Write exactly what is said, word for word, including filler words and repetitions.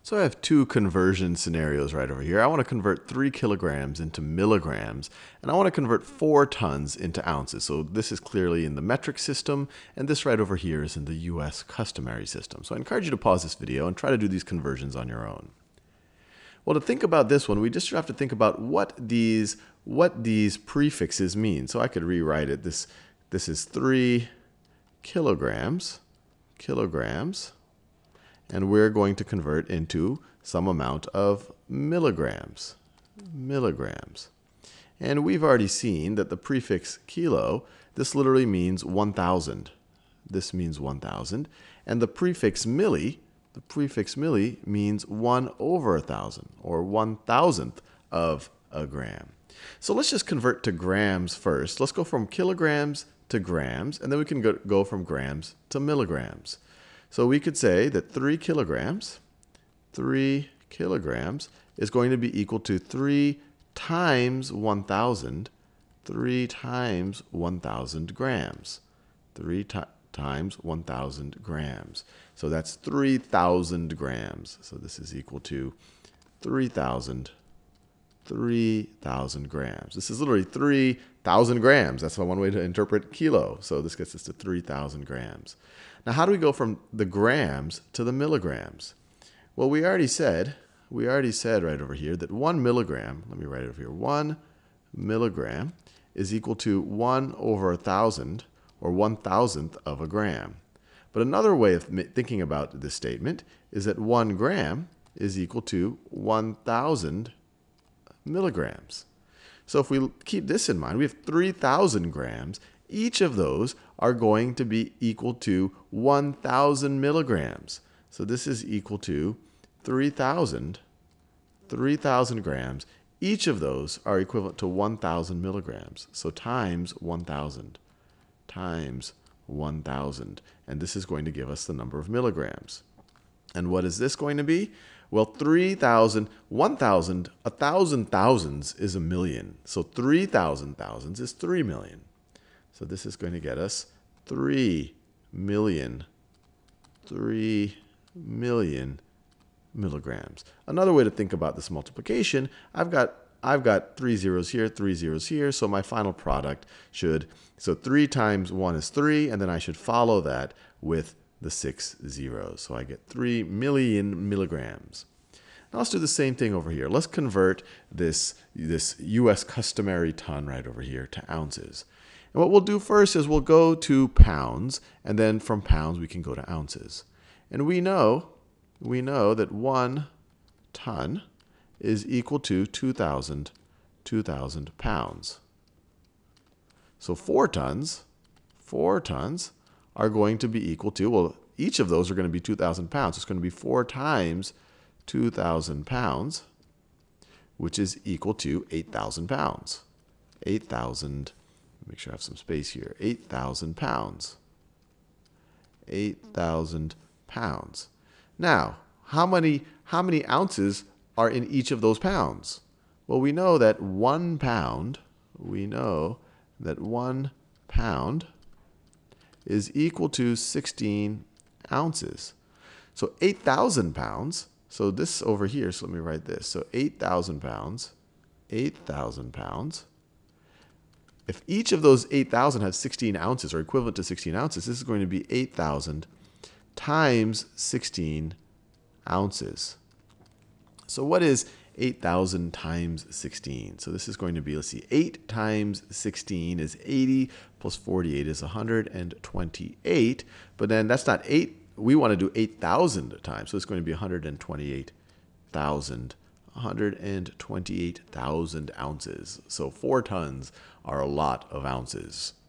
So I have two conversion scenarios right over here. I want to convert three kilograms into milligrams, and I want to convert four tons into ounces. So this is clearly in the metric system, and this right over here is in the U S customary system. So I encourage you to pause this video and try to do these conversions on your own. Well, to think about this one, we just have to think about what these, what these prefixes mean. So I could rewrite it. This, this is three kilograms, kilograms. And we're going to convert into some amount of milligrams, milligrams. And we've already seen that the prefix kilo, this literally means one thousand. This means one thousand. And the prefix milli, the prefix milli means one over a thousand, or one thousandth of a gram. So let's just convert to grams first. Let's go from kilograms to grams, and then we can go, go from grams to milligrams. So we could say that three kilograms, three kilograms is going to be equal to three times one thousand, three times one thousand grams, three times one thousand grams. So that's three thousand grams. So this is equal to three thousand, three thousand grams. This is literally three thousand grams. That's one way to interpret kilo. So this gets us to three thousand grams. Now, how do we go from the grams to the milligrams? Well, we already said, we already said right over here that one milligram, let me write it over here, one milligram is equal to one over a thousand, or one thousandth of a gram. But another way of thinking about this statement is that one gram is equal to one thousand milligrams. So if we keep this in mind, we have three thousand grams. Each of those are going to be equal to one thousand milligrams. So this is equal to three thousand, three thousand grams. Each of those are equivalent to one thousand milligrams. So times one thousand, times one thousand. And this is going to give us the number of milligrams. And what is this going to be? Well, three thousand, one thousand, one thousand thousands is a million. So three thousand thousands is three million. So this is going to get us three million, three million milligrams. Another way to think about this multiplication, I've got, I've got three zeros here, three zeros here, so my final product should, so three times one is three, and then I should follow that with the six zeros. So I get three million milligrams. Now let's do the same thing over here. Let's convert this, this U S customary ton right over here to ounces. And what we'll do first is we'll go to pounds, and then from pounds we can go to ounces. And we know, we know that one ton is equal to two thousand, two thousand pounds. So four tons, four tons are going to be equal to, well, each of those are going to be two thousand pounds. It's going to be four times two thousand pounds, which is equal to eight thousand pounds. eight thousand, make sure I have some space here, eight thousand pounds. eight thousand pounds. Now, how many, how many ounces are in each of those pounds? Well, we know that one pound, we know that one pound is equal to sixteen ounces. So eight thousand pounds, so this over here, so let me write this. So eight thousand pounds, eight thousand pounds. If each of those eight thousand has sixteen ounces, or equivalent to sixteen ounces, this is going to be eight thousand times sixteen ounces. So what is eight thousand times sixteen? So this is going to be, let's see, eight times sixteen is eighty, plus forty-eight is one hundred twenty-eight. But then that's not eight. We want to do eight thousand times. So it's going to be one hundred twenty-eight thousand. one hundred twenty-eight thousand ounces. So four tons are a lot of ounces.